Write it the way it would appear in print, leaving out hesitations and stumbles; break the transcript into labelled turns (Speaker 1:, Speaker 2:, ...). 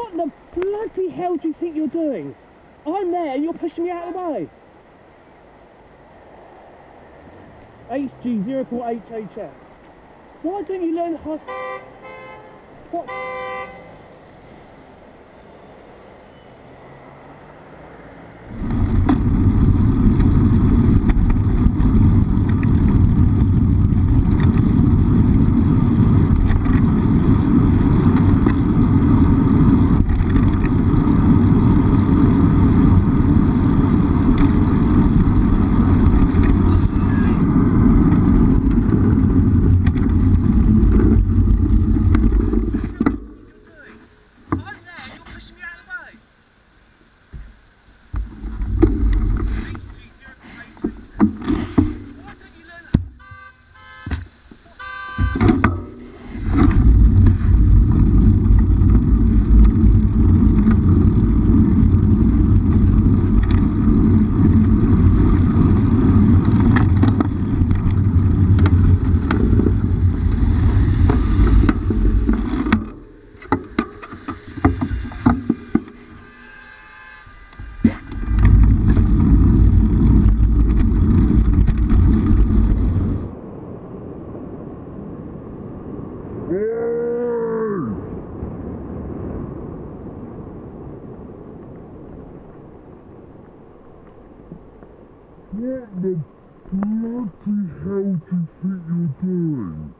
Speaker 1: What the bloody hell do you think you're doing? I'm there and you're pushing me out of the way. HG04 HHF. Why don't you learn how... What?
Speaker 2: What the bloody hell do you think you're doing?